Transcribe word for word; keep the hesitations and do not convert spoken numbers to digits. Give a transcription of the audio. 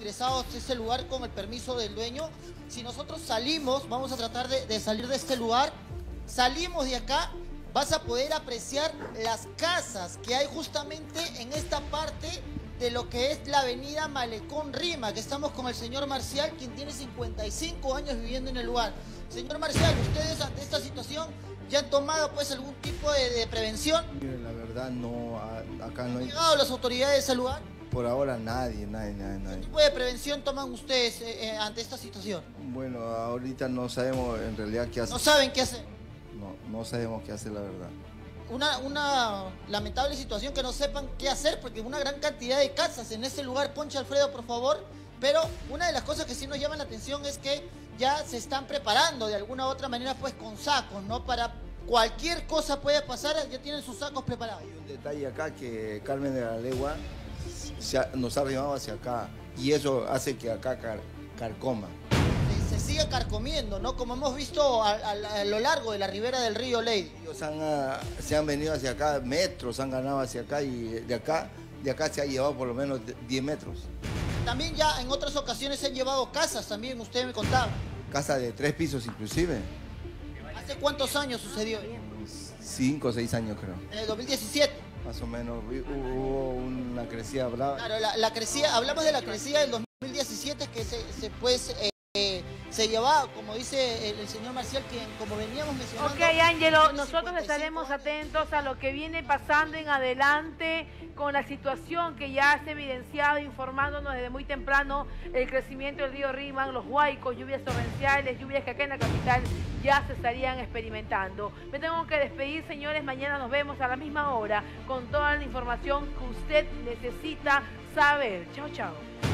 ingresados a ese lugar con el permiso del dueño. Si nosotros salimos, vamos a tratar de, de salir de este lugar, salimos de acá, vas a poder apreciar las casas que hay justamente en esta parte de lo que es la avenida Malecón Rima, que estamos con el señor Marcial, quien tiene cincuenta y cinco años viviendo en el lugar. Señor Marcial, ustedes ante esta situación ya han tomado pues algún tipo de, de prevención. La verdad no, acá no hay... ¿Han llegado las autoridades al lugar? Por ahora nadie, nadie, nadie, nadie. ¿Qué tipo de prevención toman ustedes eh, eh, ante esta situación? Bueno, ahorita no sabemos en realidad qué hacer. ¿No saben qué hacer? No, no sabemos qué hacer, la verdad. Una, una lamentable situación que no sepan qué hacer, porque una gran cantidad de casas en ese lugar. Ponche, Alfredo, por favor. Pero una de las cosas que sí nos llama la atención es que ya se están preparando de alguna u otra manera pues con sacos, ¿no? Para cualquier cosa puede pasar, ya tienen sus sacos preparados. Hay un detalle acá que Carmen de la Legua se ha, nos ha arrimado hacia acá y eso hace que acá car, carcoma. Se, se sigue carcomiendo, ¿no? Como hemos visto a, a, a lo largo de la ribera del río Leydi. Ellos han, uh, se han venido hacia acá, metros han ganado hacia acá y de acá, de acá se ha llevado por lo menos diez metros. También ya en otras ocasiones se han llevado casas, también usted me contaba. Casa de tres pisos inclusive. ¿Hace cuántos años sucedió? Cinco o seis años creo. En el dos mil diecisiete. Más o menos hubo una crecida brava. Claro, la, la crecida, hablamos de la crecida del dos mil diecisiete que se, se pues eh, se llevaba, como dice el, el señor Marcial, quien como veníamos mencionando. Ok, Ángelo, nosotros estaremos atentos a lo que viene pasando en adelante con la situación que ya se ha evidenciado, informándonos desde muy temprano el crecimiento del río Rímac, los huaicos, lluvias torrenciales, lluvias que acá en la capital ya se estarían experimentando. Me tengo que despedir, señores, mañana nos vemos a la misma hora con toda la información que usted necesita saber. Chao, chao.